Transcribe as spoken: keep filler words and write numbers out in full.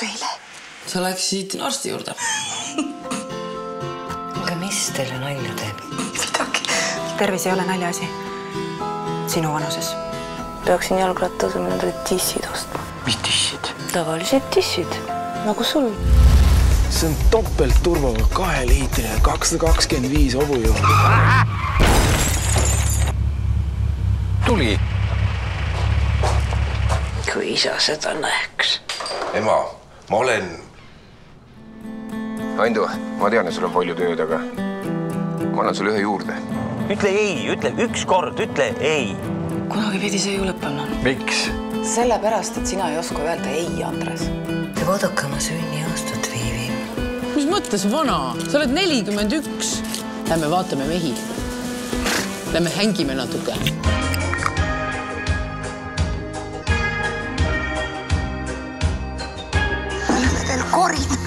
eile? Sa läksid arsti juurde. Aga mis teile nalja teeb? Midagi. Tervis ei ole naljaasi. Sinu vanuses. Peaksin jalgratta asemel endale tissid ostma. Mis tissid? Tavalised tissid, nagu sul. See on topeltturvaga kahe liitrine, kakssada kakskümmend viis hobujuurde. Tuli. Kui isa seda näeks. Ema, ma olen... Andu, ma tean, et sul on palju tööd, aga ma annan sulle ühe juurde. Ütle ei, ütle üks kord, ütle ei. Kunagi pidi see ju lõppema. Miks? Sellepärast, et sina ei oska öelda ei, Andres. Te vaadake oma sünni aastat, Viivi. Mis mõttes vana? Sa oled nelikümmend üks. Lähme vaatame mehi. Lähme hängime natuke. Teil korid.